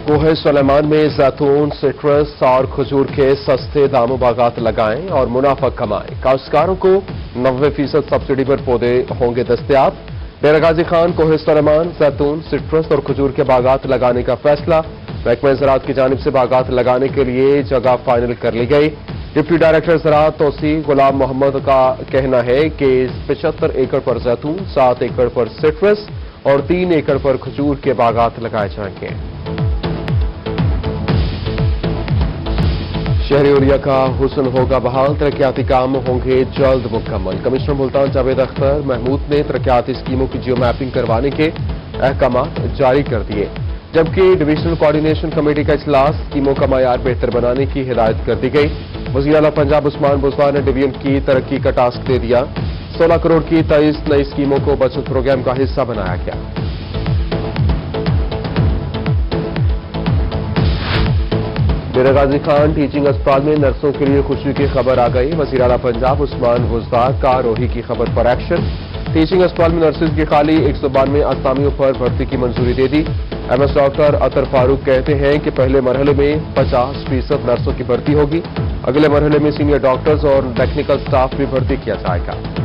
کوہ سلیمان میں زیتون، سٹرس اور کھجور کے سستے داموں باغات لگائیں اور منافع کمائیں۔ کاشتکاروں کو 90% سبسڈی پر پودے ہوں گے دستیاب۔ ڈیرہ غازی خان کوہ سلیمان زیتون، سٹرس اور کھجور کے باغات لگانے کا فیصلہ۔ محکمہ زراعت کی جانب سے باغات لگانے کے لیے جگہ فائنل کر لی گئی۔ ڈپٹی ڈائریکٹر زراعت توسیع غلام محمد کا کہنا ہے کہ 75 ایکڑ پر زیتون، 7 ایکڑ پر سٹرس اور 3 ایکڑ پر کھجور کے باغات لگائے جائیں گے۔ شہری اوریا کا حسن ہوگا بحال، ترقیاتی کام ہوں گے جلد مکمل۔ کمشنر ملتان جاوید اختر محمود نے ترقیاتی اسکیموں کی جیو میپنگ کروانے کے احکامات جاری کر دیے، جبکہ ڈویژنل کوارڈینیشن کمیٹی کا اجلاس اسکیموں کا معیار بہتر بنانے کی ہدایت کر دی گئی۔ وزیر اعلیٰ پنجاب عثمان بزدار نے ڈویژن کی ترقی کا ٹاسک دے دیا۔ 16 کروڑ کی 23 نئی اسکیموں کو بچت پروگرام کا حصہ بنایا گیا۔ ڈیرہ غازی خان ٹیچنگ اسپتال میں نرسوں کے لیے خوشی کی خبر آ گئی۔ وزیر اعلیٰ پنجاب عثمان بزدار کا روحی کی خبر پر ایکشن۔ ٹیچنگ اسپتال میں نرسز کی خالی 192 اسامیوں پر بھرتی کی منظوری دے دی۔ M S doctor Athar Farooq کہتے ہیں کہ پہلے مرحلے میں 50% نرسوں کی بھرتی ہوگی۔ اگلے مرحلے میں سینئر ڈاکٹرز اور ٹیکنیکل سٹاف بھی بھرتی کیا جائے گا۔